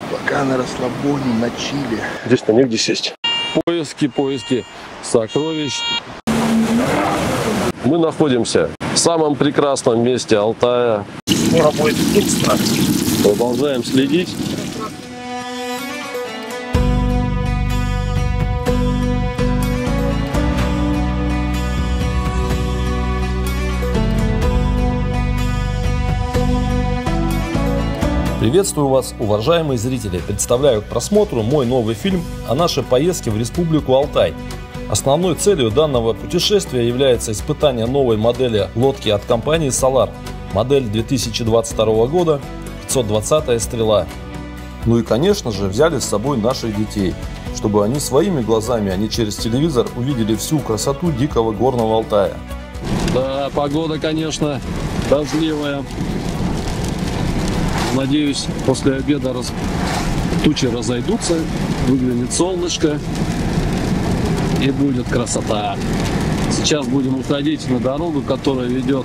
Пока на расслабоне, на чиле. Здесь-то негде сесть. Поиски сокровищ. Мы находимся в самом прекрасном месте Алтая. Скоро будет экстра. Продолжаем следить. Приветствую вас, уважаемые зрители! Представляю к просмотру мой новый фильм о нашей поездке в Республику Алтай. Основной целью данного путешествия является испытание новой модели лодки от компании Solar, модель 2022 года, 520-я стрела. Ну и конечно же взяли с собой наших детей, чтобы они своими глазами, а не через телевизор, увидели всю красоту дикого горного Алтая. Да, погода, конечно, дождливая. Надеюсь, после обеда тучи разойдутся, выглянет солнышко и будет красота. Сейчас будем уходить на дорогу, которая ведет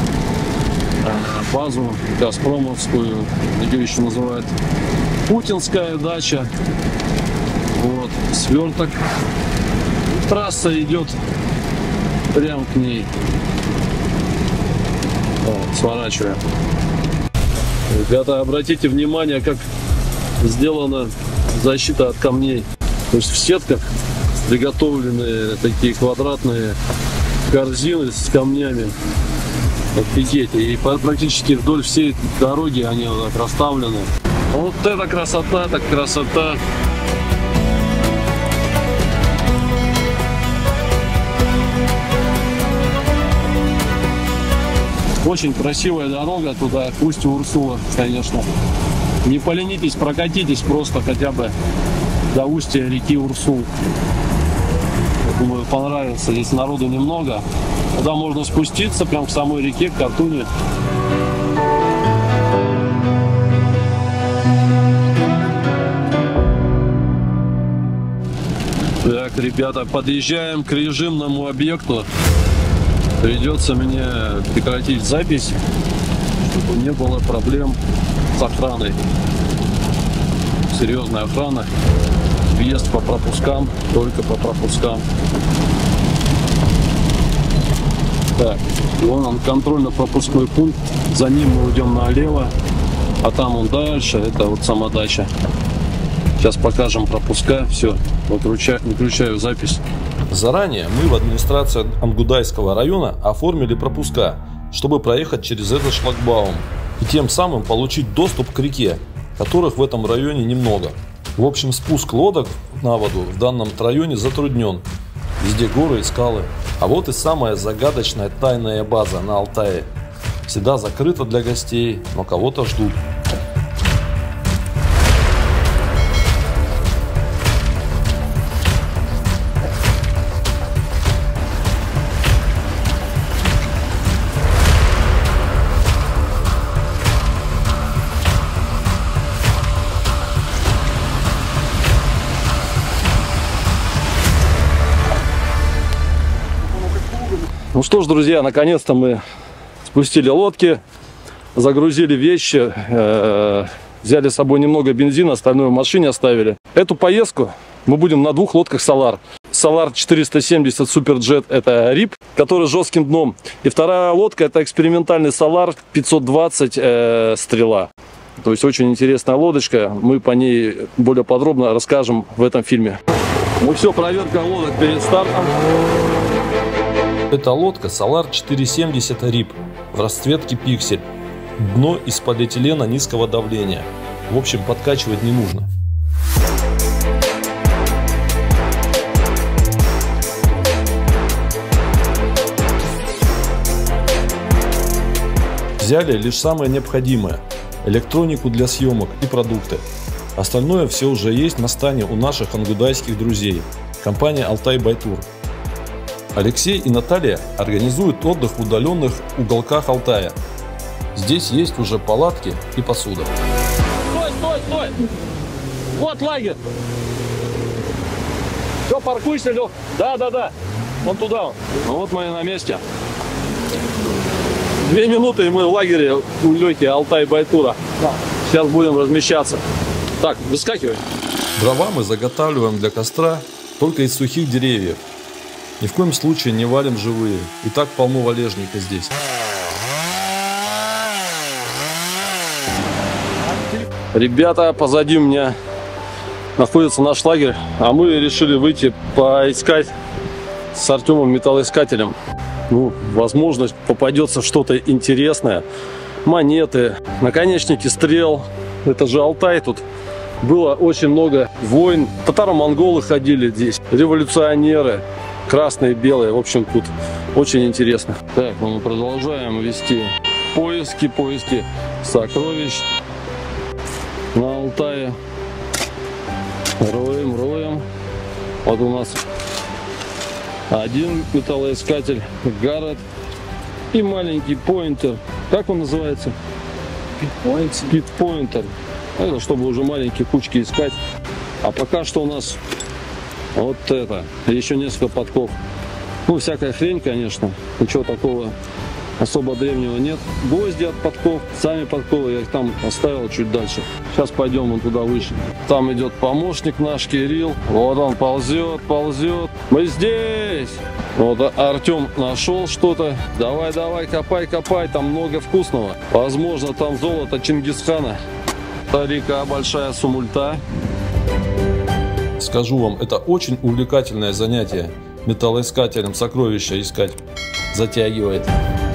базу Газпромовскую, ее еще называют Путинская дача. Вот, сверток. Трасса идет прямо к ней. Вот, сворачиваем. Ребята, обратите внимание, как сделана защита от камней. То есть в сетках приготовлены такие квадратные корзины с камнями. Офигеть. И практически вдоль всей дороги они вот так расставлены. Вот это красота, так красота. Очень красивая дорога туда, к устью Урсула, конечно. Не поленитесь, прокатитесь просто хотя бы до устья реки Урсул. Я думаю, понравится. Здесь народу немного. Туда можно спуститься прям к самой реке, к Катуне. Так, ребята, подъезжаем к режимному объекту. Придется мне прекратить запись, чтобы не было проблем с охраной. Серьезная охрана. Въезд по пропускам, только по пропускам. Так, вон он, контрольно-пропускной пункт. За ним мы уйдем налево, а там он дальше, это вот сама дача. Сейчас покажем пропуска. Все, выключаю запись. Заранее мы в администрации Ангудайского района оформили пропуска, чтобы проехать через этот шлагбаум и тем самым получить доступ к реке, которых в этом районе немного. В общем, спуск лодок на воду в данном районе затруднен. Везде горы и скалы. А вот и самая загадочная тайная база на Алтае. Всегда закрыта для гостей, но кого-то ждут. Ну что ж, друзья, наконец-то мы спустили лодки, загрузили вещи, взяли с собой немного бензина, остальное в машине оставили. Эту поездку мы будем на двух лодках Solar. Solar 470 Superjet — это RIP, который с жестким дном. И вторая лодка — это экспериментальный Solar 520 стрела. То есть очень интересная лодочка. Мы по ней более подробно расскажем в этом фильме. Ну все, проверка лодок перед стартом. Эта лодка Solar 470 RIP в расцветке пиксель. Дно из полиэтилена низкого давления. В общем, подкачивать не нужно. Взяли лишь самое необходимое – электронику для съемок и продукты. Остальное все уже есть на стане у наших ангудайских друзей – компания Altai by Tour. Алексей и Наталья организуют отдых в удаленных уголках Алтая. Здесь есть уже палатки и посуда. Стой! Вот лагерь! Все, паркуйся, Лех. Да. Вон туда. Вот мы на месте. 2 минуты и мы в лагере у Лехи Алтай by Tour. Сейчас будем размещаться. Так, выскакивай. Дрова мы заготавливаем для костра только из сухих деревьев. Ни в коем случае не валим живые. И так полно валежника здесь. Ребята, позади меня находится наш лагерь, а мы решили выйти поискать с Артемом металлоискателем. Ну, возможно, попадется что-то интересное. Монеты, наконечники стрел. Это же Алтай тут. Было очень много войн. Татаро-монголы ходили здесь, революционеры, красные, белые. В общем, тут очень интересно. Так, мы продолжаем вести поиски сокровищ на Алтае. Роем. Вот у нас один металлоискатель Гаррет и маленький поинтер. Как он называется? Питпоинтер. Это чтобы уже маленькие кучки искать. А пока что у нас вот это. Еще несколько подков. Ну, всякая хрень, конечно. Ничего такого особо древнего нет. Гвозди от подков. Сами подковы я их там оставил чуть дальше. Сейчас пойдем вон туда выше. Там идет помощник наш Кирилл. Вот он ползет. Мы здесь. Вот Артем нашел что-то. Давай, копай. Там много вкусного. Возможно, там золото Чингисхана. Это река Большая Сумульта. Скажу вам, это очень увлекательное занятие. Металлоискателем сокровища искать затягивает.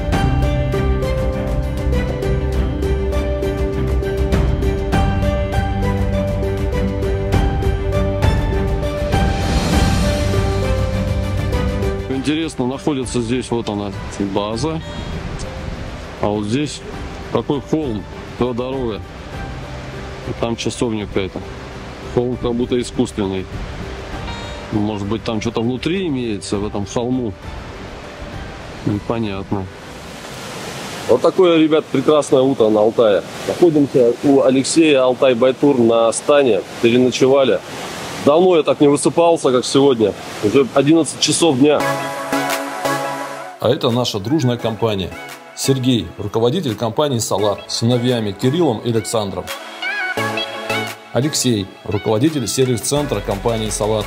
Интересно, находится здесь вот она база. А вот здесь такой холм, то дорога. И там часовня какая-то. Холм как будто искусственный. Может быть, там что-то внутри имеется, в этом холму. Непонятно. Вот такое, ребят, прекрасное утро на Алтае. Находимся у Алексея Алтай-Байтур на стане. Переночевали. Давно я так не высыпался, как сегодня. Уже 11 часов дня. А это наша дружная компания. Сергей, руководитель компании «Солар», с сыновьями Кириллом и Александром. Алексей, руководитель сервис-центра компании «Солар».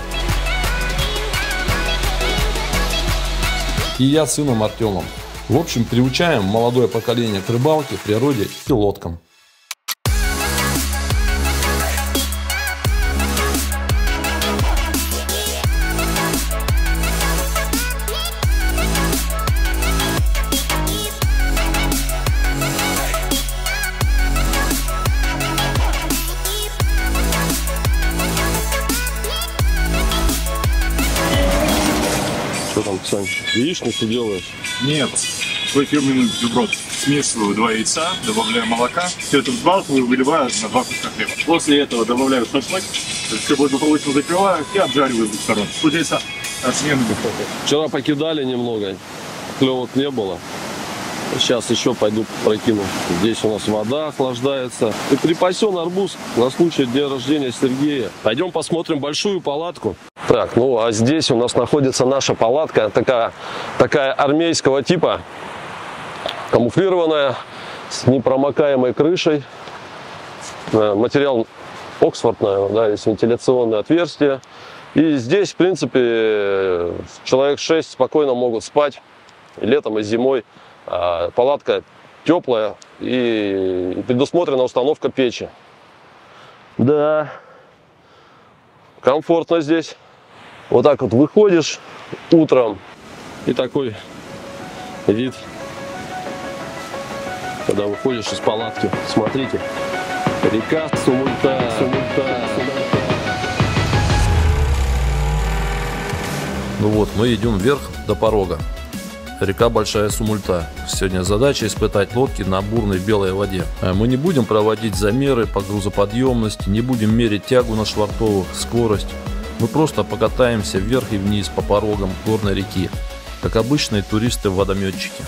И я с сыном Артемом. В общем, приучаем молодое поколение к рыбалке, природе и лодкам. Что там, Сань, яичницу делаешь? Нет. Свой фирменный бутерброд. Смешиваю 2 яйца, добавляю молока, все это взбалтываю, выливаю на 2 куска хлеба. После этого добавляю шашлык, все благополучно закрываю и обжариваю с двух сторон. Получается смену духовку. Вчера покидали немного, клевок не было. Сейчас еще пойду прокину. Здесь у нас вода охлаждается. И припасен арбуз на случай дня рождения Сергея. Пойдем посмотрим большую палатку. Так, ну а здесь у нас находится наша палатка. Такая армейского типа. Камуфлированная, с непромокаемой крышей. Материал Оксфорд, наверное, да, есть вентиляционное отверстие. И здесь, в принципе, человек 6 спокойно могут спать и летом, и зимой. Палатка теплая и предусмотрена установка печи. Да, комфортно здесь. Вот так вот выходишь утром и такой вид, когда выходишь из палатки. Смотрите, река Сумульта. Ну вот, мы идем вверх до порога. Река Большая Сумульта. Сегодня задача испытать лодки на бурной белой воде. Мы не будем проводить замеры по грузоподъемности, не будем мерить тягу на швартовых, скорость. Мы просто покатаемся вверх и вниз по порогам горной реки, как обычные туристы-водометчики.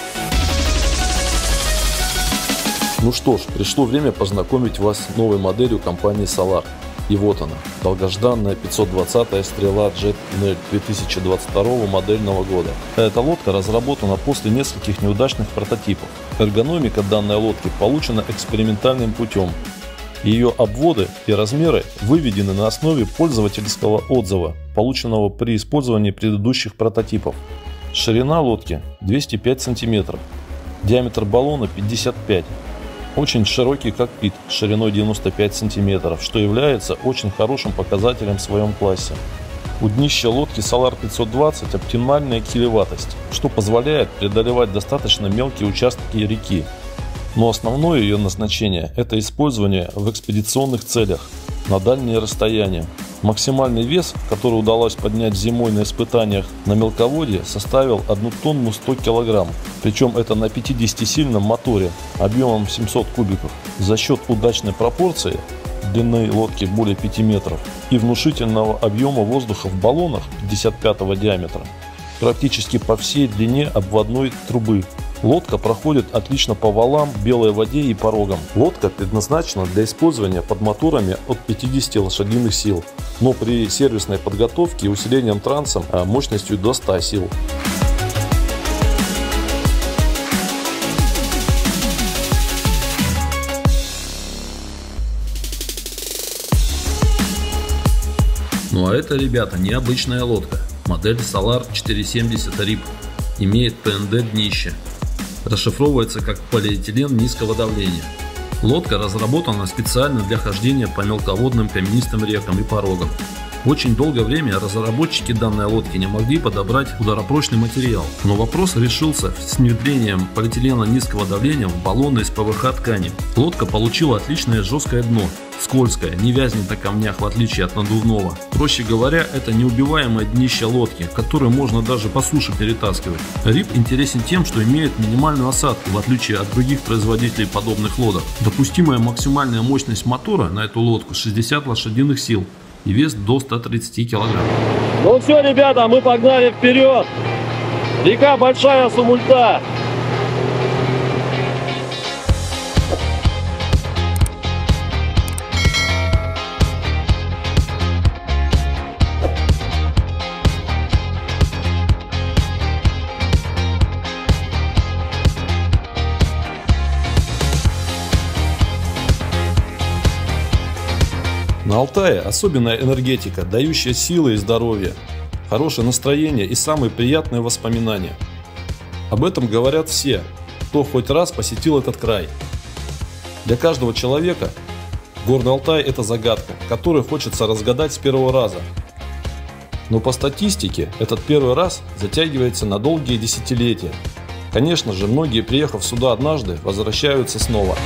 Ну что ж, пришло время познакомить вас с новой моделью компании Solar. И вот она, долгожданная 520-я стрела Jet Nel 2022 модельного года. Эта лодка разработана после нескольких неудачных прототипов. Эргономика данной лодки получена экспериментальным путем. Ее обводы и размеры выведены на основе пользовательского отзыва, полученного при использовании предыдущих прототипов. Ширина лодки 205 см, диаметр баллона 55 см. Очень широкий кокпит шириной 95 см, что является очень хорошим показателем в своем классе. У днища лодки Solar 520 оптимальная килеватость, что позволяет преодолевать достаточно мелкие участки реки. Но основное ее назначение – это использование в экспедиционных целях на дальние расстояния. Максимальный вес, который удалось поднять зимой на испытаниях на мелководье, составил 1 тонну 100 кг. Причем это на 50-сильном моторе объемом 700 кубиков. За счет удачной пропорции длины лодки более 5 метров и внушительного объема воздуха в баллонах 55 диаметра практически по всей длине обводной трубы. Лодка проходит отлично по валам, белой воде и порогам. Лодка предназначена для использования под моторами от 50 лошадиных сил, но при сервисной подготовке и усилением трансом мощностью до 100 сил. Ну а это, ребята, необычная лодка. Модель Solar 470 RIP. Имеет ПНД днище. Расшифровывается как полиэтилен низкого давления. Лодка разработана специально для хождения по мелководным каменистым рекам и порогам. Очень долгое время разработчики данной лодки не могли подобрать ударопрочный материал, но вопрос решился с внедрением полиэтилена низкого давления в баллоны из ПВХ ткани. Лодка получила отличное жесткое дно, скользкое, не вязнет на камнях в отличие от надувного. Проще говоря, это неубиваемое днище лодки, которое можно даже по суше перетаскивать. RIP интересен тем, что имеет минимальную осадку, в отличие от других производителей подобных лодок. Допустимая максимальная мощность мотора на эту лодку 60 лошадиных сил и вес до 130 килограмм. Ну все, ребята, мы погнали вперед. Река Большая Сумульта. На Алтае особенная энергетика, дающая силы и здоровье, хорошее настроение и самые приятные воспоминания. Об этом говорят все, кто хоть раз посетил этот край. Для каждого человека Горный Алтай – это загадка, которую хочется разгадать с первого раза. Но по статистике этот первый раз затягивается на долгие десятилетия. Конечно же, многие, приехав сюда однажды, возвращаются снова.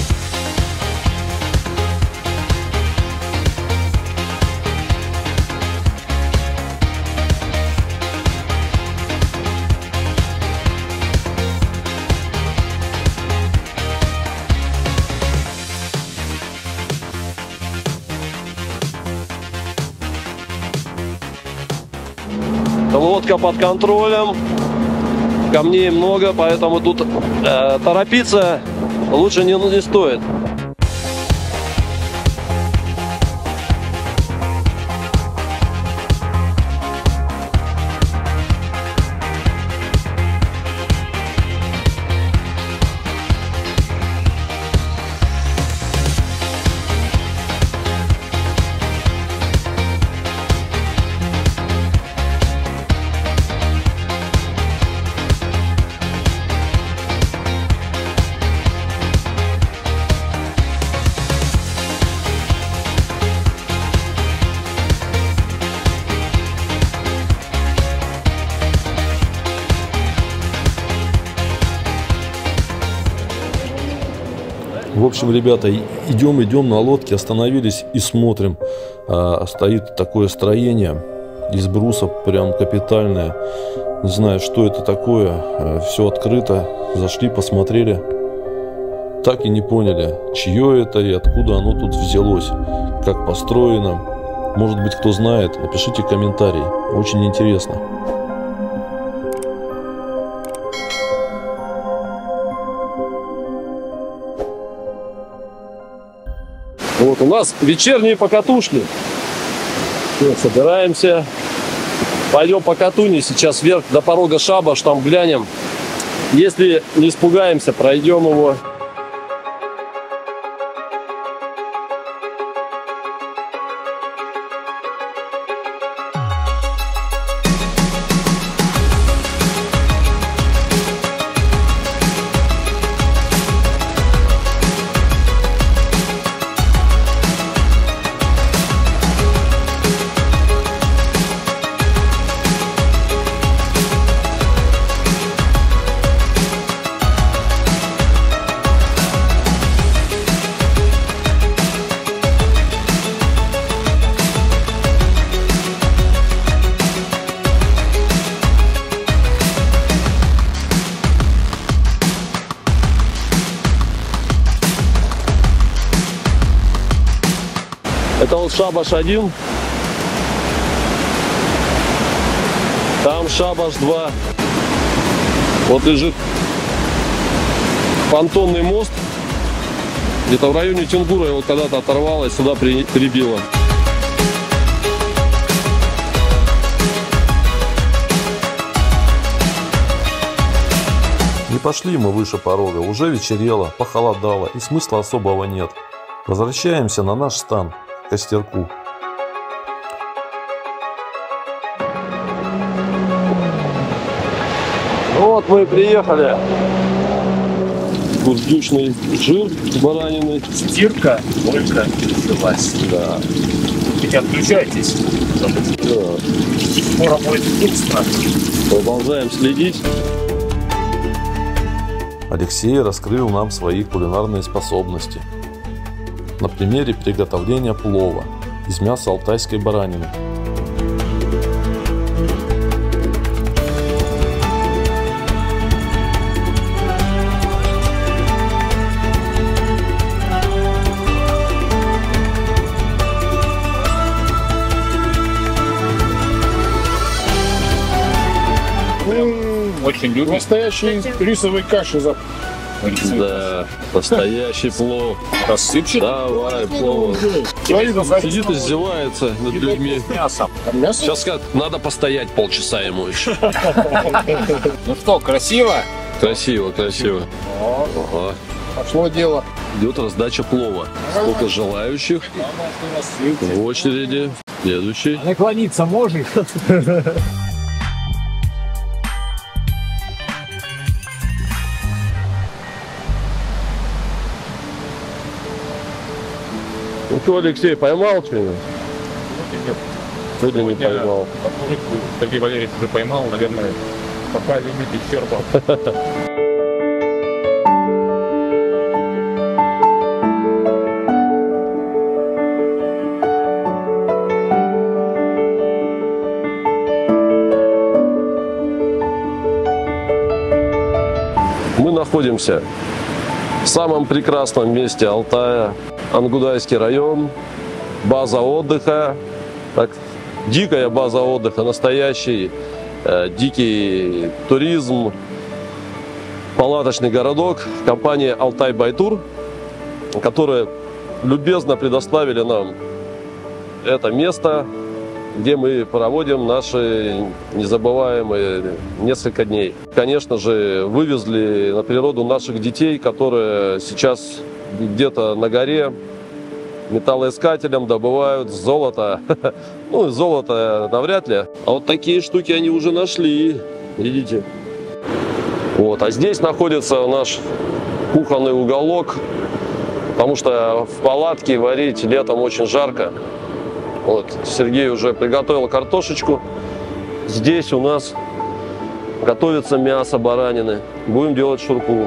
Лодка под контролем, камней много, поэтому тут торопиться лучше не стоит. В общем, ребята, идем на лодке, остановились и смотрим. Стоит такое строение из брусов, прям капитальное. Не знаю, что это такое. Все открыто. Зашли, посмотрели. Так и не поняли, чье это и откуда оно тут взялось. Как построено. Может быть, кто знает, напишите комментарий. Очень интересно. Вот у нас вечерние покатушки. Все, собираемся. Пойдем по Катуни сейчас вверх до порога Шабаш, там глянем. Если не испугаемся, пройдем его. вот Шабаш-1. Там Шабаш-2. Вот лежит понтонный мост. Где-то в районе Тенгура его когда-то оторвало и сюда прибило. Не пошли мы выше порога, уже вечерело, похолодало и смысла особого нет. Возвращаемся на наш стан, к костерку. Вот мы и приехали. Бурдючный жир баранины. Стирка только началась. Да. Не отключайтесь. Да. Скоро будет вкусно. Продолжаем следить. Алексей раскрыл нам свои кулинарные способности. На примере приготовления плова из мяса алтайской баранины. Очень любим. Настоящий рисовой каши. Да, настоящий плов. Рассыпчик. Давай, плов. Сидит, издевается над людьми. Мясом. Мясо? Сейчас как надо постоять полчаса ему еще. Ну что, красиво? Красиво, красиво. Ага. Пошло дело. Идет раздача плова. Сколько желающих в очереди. Следующий. Наклониться можешь? Ну что, Алексей, поймал что-нибудь? Сегодня не поймал. Сергей Валерьевич уже поймал, наверное, пока лимит исчерпал. Мы находимся в самом прекрасном месте Алтая. Ангудайский район, база отдыха, так, дикая база отдыха, настоящий дикий туризм, палаточный городок, компания Altai by Tour, которые любезно предоставили нам это место, где мы проводим наши незабываемые несколько дней. Конечно же, вывезли на природу наших детей, которые сейчас где-то на горе металлоискателем добывают золото. Ну, золото навряд ли. А вот такие штуки они уже нашли. Видите? Вот. А здесь находится наш кухонный уголок. Потому что в палатке варить летом очень жарко. Вот. Сергей уже приготовил картошечку. Здесь у нас готовится мясо баранины. Будем делать шурпу.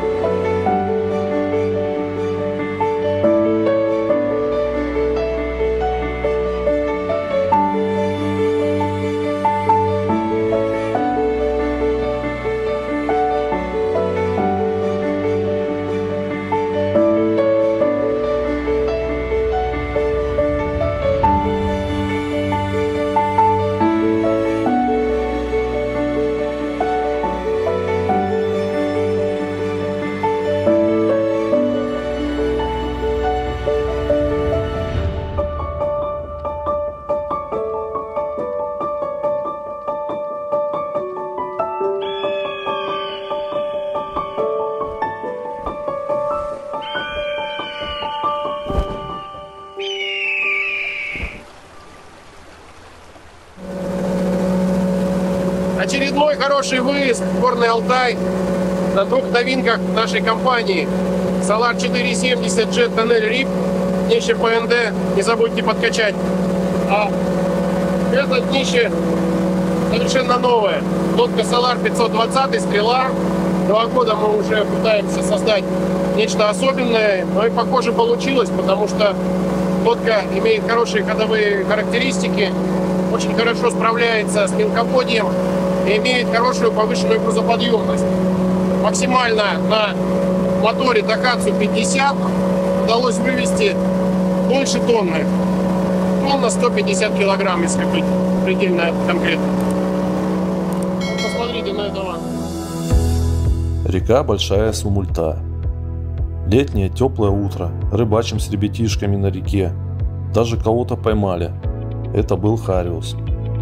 Очередной хороший выезд в Горный Алтай на двух новинках нашей компании. Solar 470 Jet Tunnel RIP, днище ПНД, не забудьте подкачать. А это днище совершенно новое. Лодка Solar 520 Стрела. 2 года мы уже пытаемся создать нечто особенное, но и похоже получилось, потому что лодка имеет хорошие ходовые характеристики, очень хорошо справляется с мелководьем и имеет хорошую повышенную грузоподъемность. Максимально на моторе Daihatsu 50 удалось вывести больше тонны. чехол на 150 килограмм, если быть предельно конкретно. Посмотрите на этого. Река Большая Сумульта. Летнее теплое утро. Рыбачим с ребятишками на реке. Даже кого-то поймали. Это был Хариус.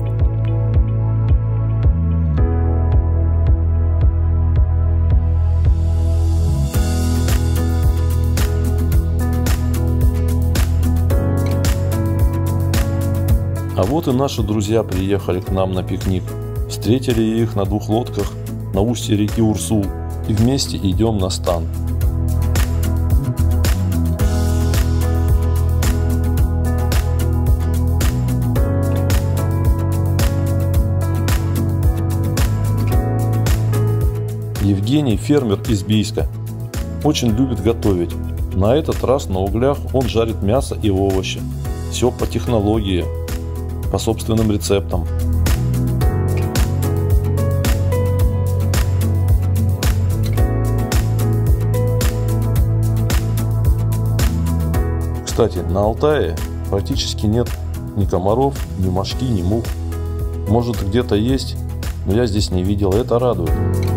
А вот и наши друзья приехали к нам на пикник. Встретили их на 2 лодках на устье реки Урсул и вместе идем на стан. Евгений фермер из Бийска. Очень любит готовить. На этот раз на углях он жарит мясо и овощи. Все по технологии, по собственным рецептам. Кстати, на Алтае практически нет ни комаров, ни мошки, ни мух. Может, где-то есть, но я здесь не видел, это радует.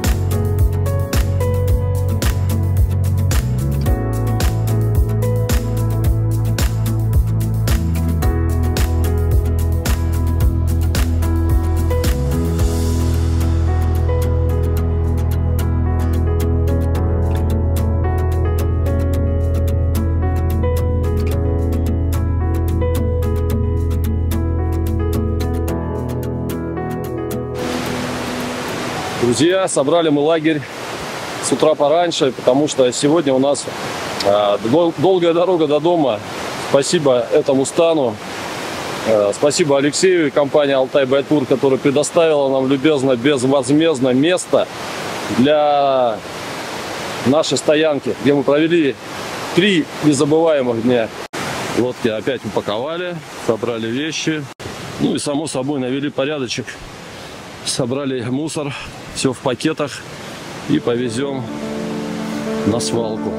Друзья, собрали мы лагерь с утра пораньше, потому что сегодня у нас долгая дорога до дома. Спасибо этому стану, спасибо Алексею и компании Altai By Tour, которая предоставила нам любезно, безвозмездно место для нашей стоянки, где мы провели 3 незабываемых дня. Лодки опять упаковали, собрали вещи, ну и само собой навели порядочек. Собрали мусор, все в пакетах и повезем на свалку.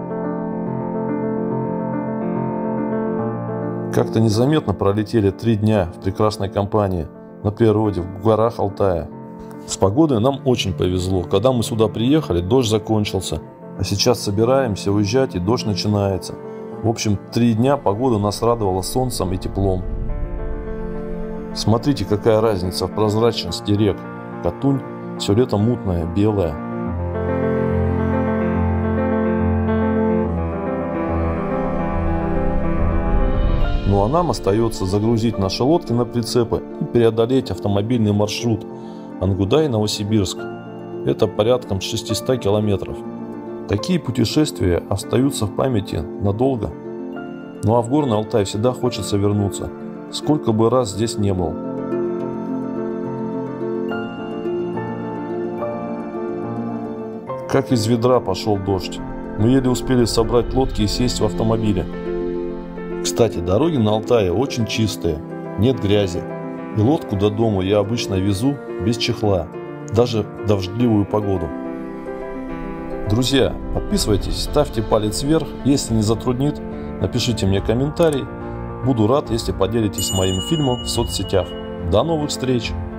Как-то незаметно пролетели 3 дня в прекрасной компании, на природе, в горах Алтая. С погодой нам очень повезло. Когда мы сюда приехали, дождь закончился. А сейчас собираемся уезжать, и дождь начинается. В общем, 3 дня погода нас радовала солнцем и теплом. Смотрите, какая разница в прозрачности рек. Катунь все лето мутная, белая. Ну а нам остается загрузить наши лодки на прицепы и преодолеть автомобильный маршрут Ангудай-Новосибирск. Это порядком 600 километров. Такие путешествия остаются в памяти надолго. Ну а в Горный Алтай всегда хочется вернуться. Сколько бы раз здесь не был. Как из ведра пошел дождь. Мы еле успели собрать лодки и сесть в автомобиле. Кстати, дороги на Алтае очень чистые, нет грязи. И лодку до дома я обычно везу без чехла, даже в дождливую погоду. Друзья, подписывайтесь, ставьте палец вверх. Если не затруднит, напишите мне комментарий. Буду рад, если поделитесь моим фильмом в соцсетях. До новых встреч!